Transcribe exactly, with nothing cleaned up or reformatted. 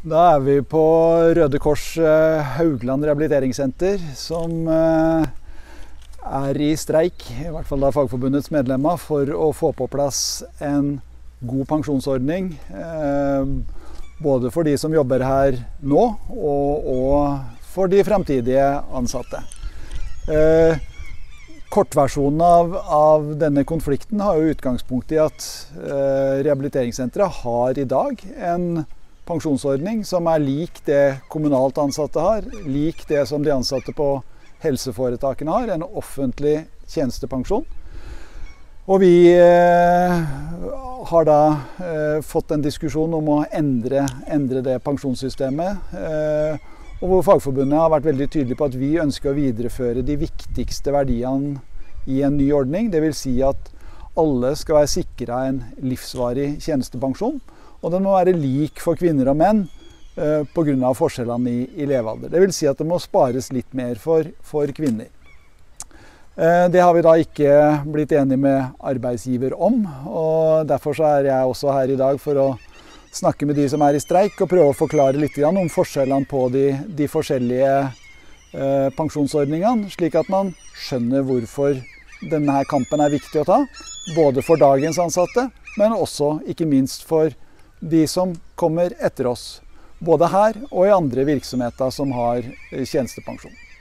Da er vi på Røde Kors Haugland Rehabiliteringssenter, som er i streik, i hvert fall da Fagforbundets medlemmer, for å få på plass en god pensjonsordning. Både for de som jobber her nå, og, og for de fremtidige ansatte. Kortversjonen av, av denne konflikten har jo utgangspunkt i at rehabiliteringssenteret har i dag en pensjonsordning som er lik det kommunalt ansatte har, lik det som de ansatte på helseforetakene har, en offentlig tjenestepensjon. Og vi eh, har da eh, fått en diskusjon om å endre, endre det pensjonssystemet, eh, og hvor Fagforbundet har vært veldig tydelig på at vi ønsker å videreføre de viktigste verdiene i en ny ordning. Det vil si at alle skal være sikret en livsvarig tjenestepensjon, og den må være lik for kvinner og menn eh, på grunn av forskjellene i, i levealder. Det vil si at det må spares litt mer for, for kvinner. Eh, det har vi da ikke blitt enige med arbeidsgiver om, og derfor så er jeg også her i dag for å snakke med de som er i streik og prøve å forklare litt om forskjellene på de, de forskjellige eh, pensjonsordningene, slik at man skjønner hvorfor denne her kampen er viktig å ta, både for dagens ansatte, men også ikke minst for de som kommer etter oss, både her og i andre virksomheter som har tjenestepensjon.